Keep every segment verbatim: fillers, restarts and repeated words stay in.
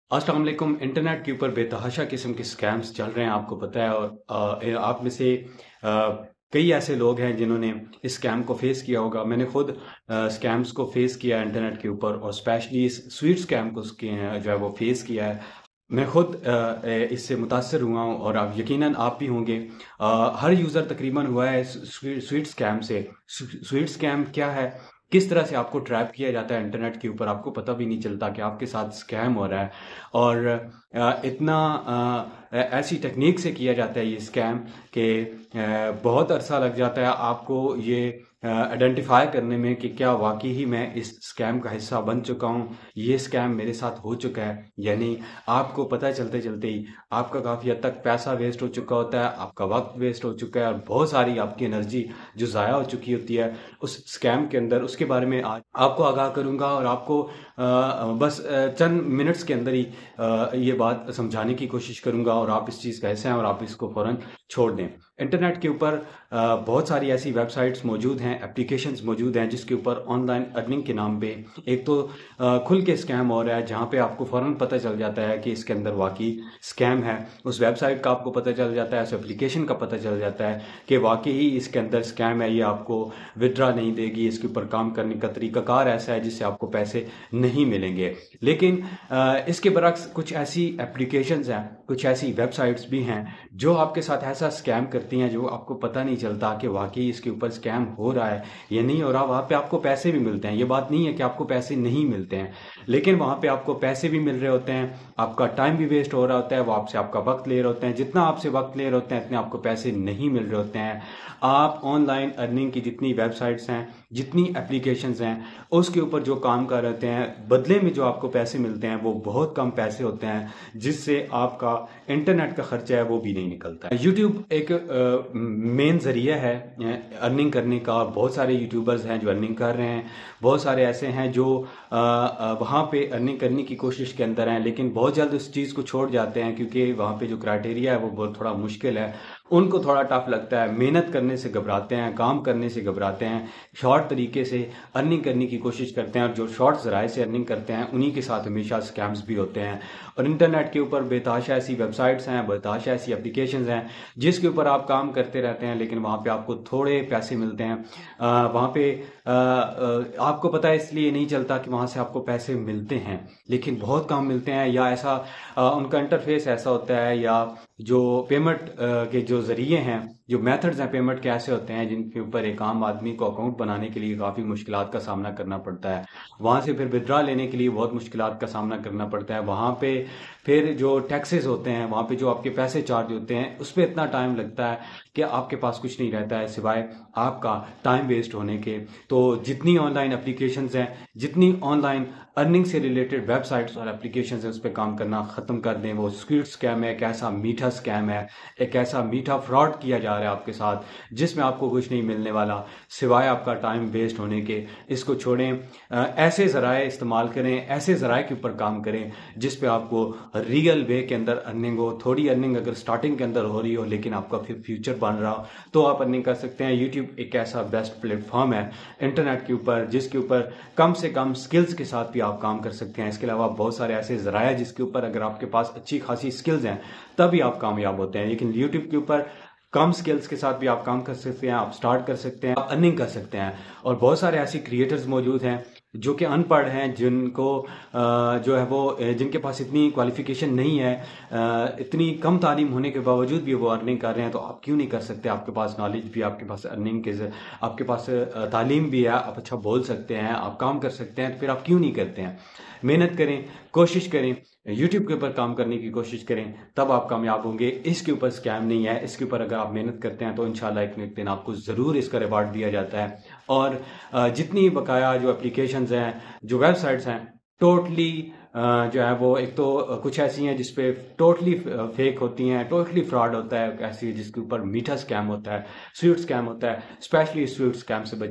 अस्सलाम वालेकुम। इंटरनेट के ऊपर बेतहाशा किस्म के स्कैम्स चल रहे हैं, आपको पता है। और अ, आप में से अ, कई ऐसे लोग हैं जिन्होंने इस स्कैम को फेस किया होगा। मैंने खुद स्कैम्स को फेस किया है इंटरनेट के ऊपर, और स्पेशली इस स्वीट स्कैम को उसके जो है वो फेस किया है। मैं खुद अ, इससे मुतासर हुआ हूँ, और आप यकीनन आप भी होंगे। अ, हर यूज़र तकरीबन हुआ है स्वीट स्वीट स्कैम से। स्वीट स्कैम क्या है, किस तरह से आपको ट्रैप किया जाता है इंटरनेट के ऊपर, आपको पता भी नहीं चलता कि आपके साथ स्कैम हो रहा है। और अ, इतना अ, ऐसी टेक्निक से किया जाता है ये स्कैम कि अ, बहुत अरसा लग जाता है आपको ये आइडेंटिफाई करने में कि क्या वाकई ही मैं इस स्कैम का हिस्सा बन चुका हूँ, ये स्कैम मेरे साथ हो चुका है या नहीं। आपको पता चलते चलते ही आपका काफ़ी हद तक पैसा वेस्ट हो चुका होता है, आपका वक्त वेस्ट हो चुका है, और बहुत सारी आपकी एनर्जी जो ज़ाया हो चुकी होती है उस स्कैम के अंदर। उसके बारे में आज आपको आगाह करूंगा, और आपको अ, बस अ, चंद मिनट्स के अंदर ही अ, ये बात समझाने की कोशिश करूंगा, और आप इस चीज़ का हिस्सा हैं और आप इसको फौरन छोड़ दें। इंटरनेट के ऊपर अ, बहुत सारी ऐसी वेबसाइट्स मौजूद हैं, एप्लीकेशंस मौजूद हैं, जिसके ऊपर ऑनलाइन अर्निंग के नाम पे एक तो अ, खुल के स्कैम हो रहा है, जहाँ पे आपको फ़ौरन पता चल जाता है कि इसके अंदर वाकई स्कैम है। उस वेबसाइट का आपको पता चल जाता है, उस एप्लीकेशन का पता चल जाता है कि वाकई ही इसके अंदर स्कैम है, ये आपको विड्रा नहीं देगी, इसके ऊपर काम करने का तरीकाकार ऐसा है जिससे आपको पैसे नहीं मिलेंगे। लेकिन अ, इसके बरक्स कुछ ऐसी एप्लीकेशंस हैं, कुछ ऐसी वेबसाइट्स भी हैं जो आपके साथ ऐसा स्कैम करती हैं जो आपको पता नहीं चलता कि वाकई इसके ऊपर स्कैम हो रहा है या नहीं हो रहा। वहाँ पे आपको पैसे भी मिलते हैं, ये बात नहीं है कि आपको पैसे नहीं मिलते हैं, लेकिन वहाँ पे आपको पैसे भी मिल रहे होते हैं, आपका टाइम भी वेस्ट हो रहा होता है, वो आपसे आपका वक्त ले रहे होते हैं। जितना आपसे वक्त ले रहे होते हैं इतने आपको पैसे नहीं मिल रहे होते हैं। आप ऑनलाइन अर्निंग की जितनी वेबसाइट्स हैं, जितनी एप्लीकेशंस हैं, उसके ऊपर जो काम कर रहे होते हैं, बदले में जो आपको पैसे मिलते हैं वो बहुत कम पैसे होते हैं, जिससे आपका इंटरनेट का खर्चा है वो भी नहीं निकलता है। यूट्यूब एक मेन जरिया है अर्निंग करने का। बहुत सारे यूट्यूबर्स हैं जो अर्निंग कर रहे हैं, बहुत सारे ऐसे हैं जो वहाँ पे अर्निंग करने की कोशिश के अंदर हैं, लेकिन बहुत जल्द उस चीज़ को छोड़ जाते हैं क्योंकि वहाँ पे जो क्राइटेरिया है वो बहुत थोड़ा मुश्किल है, उनको थोड़ा टफ लगता है, मेहनत करने से घबराते हैं, काम करने से घबराते हैं, शॉर्ट तरीके से अर्निंग करने की कोशिश करते हैं, और जो शॉर्ट ज़राए से अर्निंग करते हैं उन्हीं के साथ हमेशा स्कैम्स भी होते हैं। और इंटरनेट के ऊपर बेतहाशा ऐसी वेबसाइट्स हैं, बेतहाशा ऐसी एप्लीकेशंस हैं जिसके ऊपर आप काम करते रहते हैं, लेकिन वहाँ पे आपको थोड़े पैसे मिलते हैं। आ, वहाँ पे आ, आ, आपको पता है इसलिए नहीं चलता कि वहाँ से आपको पैसे मिलते हैं, लेकिन बहुत कम मिलते हैं, या ऐसा आ, उनका इंटरफेस ऐसा होता है, या जो पेमेंट के जो ज़रिए हैं, जो मेथड्स हैं पेमेंट के, ऐसे होते हैं जिनके ऊपर एक आम आदमी को अकाउंट बनाने के लिए काफ़ी मुश्किलात का सामना करना पड़ता है। वहाँ से फिर विड्रा लेने के लिए बहुत मुश्किलात का सामना करना पड़ता है। वहाँ पे फिर जो टैक्सेस होते हैं, वहाँ पे जो आपके पैसे चार्ज होते हैं, उस पर इतना टाइम लगता है कि आपके पास कुछ नहीं रहता है सिवाय आपका टाइम वेस्ट होने के। तो जितनी ऑनलाइन एप्लीकेशंस हैं, जितनी ऑनलाइन अर्निंग से रिलेटेड वेबसाइट्स और एप्लीकेशंस हैं, उस पर काम करना ख़त्म कर दें। वो स्क्विड स्कैम है, एक ऐसा मीठा स्कैम है, एक ऐसा मीठा फ्रॉड किया जा रहा है आपके साथ जिसमें आपको कुछ नहीं मिलने वाला सिवाय आपका टाइम वेस्ट होने के। इसको छोड़ें, ऐसे ज़राए इस्तेमाल करें, ऐसे ज़राए के ऊपर काम करें जिस पे आपको रियल वे के अंदर अर्निंग हो। थोड़ी अर्निंग अगर स्टार्टिंग के अंदर हो रही हो, लेकिन आपका फिर फ्यूचर बन रहा हो, तो आप अर्निंग कर सकते हैं। यूट्यूब एक ऐसा बेस्ट प्लेटफॉर्म है इंटरनेट के ऊपर जिसके ऊपर कम से कम स्किल्स के साथ भी आप काम कर सकते हैं। इसके अलावा बहुत सारे ऐसे ज़राए जिसके ऊपर अगर आपके पास अच्छी खासी स्किल्स हैं तभी आप कामयाब होते हैं, लेकिन यूट्यूब के ऊपर कम स्किल्स के साथ भी आप काम कर सकते हैं, आप स्टार्ट कर सकते हैं, आप अर्निंग कर सकते हैं। और बहुत सारे ऐसे क्रिएटर्स मौजूद हैं जो कि अनपढ़ हैं, जिनको जो है वो जिनके पास इतनी क्वालिफिकेशन नहीं है, इतनी कम तालीम होने के बावजूद भी वो अर्निंग कर रहे हैं। तो आप क्यों नहीं कर सकते? आपके पास नॉलेज भी, आपके पास अर्निंग के, आपके पास तालीम भी है, आप अच्छा बोल सकते हैं, आप काम कर सकते हैं, तो फिर आप क्यों नहीं करते हैं? मेहनत करें, कोशिश करें, यूट्यूब के ऊपर काम करने की कोशिश करें, तब आप कामयाब होंगे। इसके ऊपर स्कैम नहीं है, इसके ऊपर अगर आप मेहनत करते हैं तो इंशाल्लाह एक न एक दिन आपको ज़रूर इसका रिवार्ड दिया जाता है। और जितनी बकाया जो एप्लीकेशंस हैं, जो वेबसाइट्स हैं, टोटली जो है वो एक तो कुछ ऐसी हैं जिसपे टोटली फेक होती हैं, टोटली फ्रॉड होता है, ऐसी जिसके ऊपर मीठा स्कैम होता है, स्वीट स्कैम होता है। स्पेशली स्वीट स्कैम से बचें,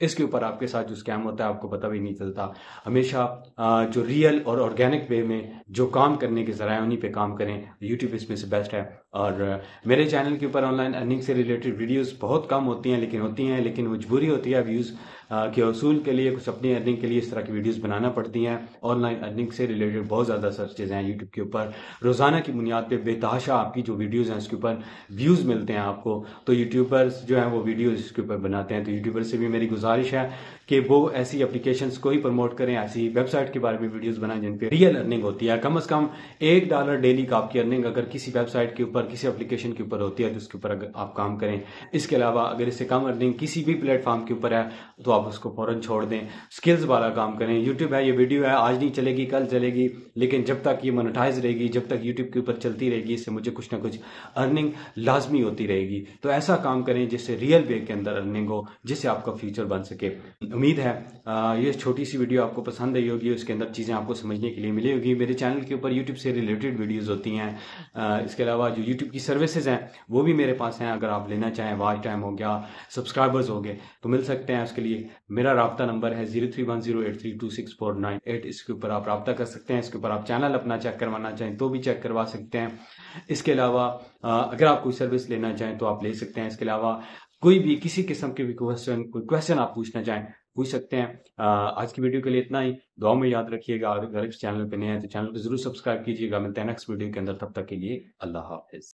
اس کے اوپر آپ کے ساتھ جو اسکیم ہوتا ہے آپ کو پتہ بھی نہیں چلتا. ہمیشہ آ, جو ریئل اور آرگینک وے میں جو کام کرنے کے ذرائع انہیں پہ کام کریں. یوٹیوب اس میں سے بیسٹ ہے. اور آ, میرے چینل کے اوپر آن لائن ارننگ سے ریلیٹڈ ویڈیوز بہت کم ہوتی ہیں لیکن ہوتی ہیں لیکن مجبوری ہوتی ہے ویوز کے حصول کے لیے کچھ اپنی ارننگ کے لیے اس طرح کی ویڈیوز بنانا پڑتی ہیں. آن لائن ارننگ سے ریلیٹڈ بہت زیادہ سرچز ہیں یوٹیوب کے اوپر. روزانہ کی بنیاد پہ بے تحاشا آپ کی جو ویڈیوز ہیں اس کے اوپر ویوز ملتے ہیں آپ کو. تو یوٹیوبرز جو ہیں وہ ویڈیوز اس کے اوپر بناتے ہیں. تو یوٹیوبر سے بھی میری گزارش ہے کہ وہ ایسی اپلیکیشنز کو ہی پروموٹ کریں, ایسی ویب سائٹ کے بارے میں ویڈیوز بنائیں جن پہ ریئل ارننگ ہوتی ہے. کم از کم ایک ڈالر ڈیلی کا آپ کی ارننگ اگر کسی ویب سائٹ کے اوپر کسی اپلیکیشن کے اوپر ہوتی ہے تو اس کے اوپر اگر آپ کام کریں. اس کے علاوہ اگر اس سے کم ارننگ کسی بھی پلیٹ فارم کے اوپر ہے تو آپ اس کو فوراً چھوڑ دیں. سکلز والا کام کریں. یوٹیوب ہے, یہ ویڈیو ہے, آج نہیں چلے گی کل چلے گی, لیکن جب تک یہ مونیٹائز رہے گی, جب تک یوٹیوب کے اوپر چلتی رہے گی, اس سے مجھے کچھ نہ کچھ ارننگ لازمی ہوتی رہے گی. تو ایسا کام کریں جس سے ریئل وے کے اندر ارننگ ہو, جس سے آپ کا فیوچر بن سکے. امید ہے آ, یہ چھوٹی سی ویڈیو آپ کو پسند آئی ہوگی, اس کے اندر چیزیں آپ کو سمجھنے کے لیے ملی ہوگی. میرے چینل کے اوپر یوٹیوب سے ریلیٹڈ ویڈیوز ہوتی ہیں. آ, اس کے علاوہ جو یوٹیوب کی سروسز ہیں وہ بھی میرے پاس ہیں. اگر آپ لینا چاہیں, واچ ٹائم ہو گیا, سبسکرائبرز ہو گئے, تو مل سکتے ہیں. اس کے لیے میرا رابطہ نمبر ہے zero three one zero eight three two six four nine eight. اس کے اوپر آپ رابطہ کر سکتے ہیں. اس کے اوپر آپ چینل اپنا چیک کروانا چاہیں تو بھی چیک کروا سکتے ہیں. اس کے علاوہ اگر آپ کوئی سروس لینا چاہیں تو آپ لے سکتے ہیں. اس کے علاوہ کوئی بھی کسی قسم کے بھی کوشچن کوئی کوشچن آپ پوچھنا چاہیں پوچھ سکتے ہیں. آج کی ویڈیو کے لیے اتنا ہی. دعاؤں میں یاد رکھیے گا. اگر اس چینل پہ نئے ہیں تو چینل کو ضرور سبسکرائب کیجیے گا. ملتے ہیں نیکسٹ ویڈیو کے اندر. تب تک کے لیے اللہ حافظ.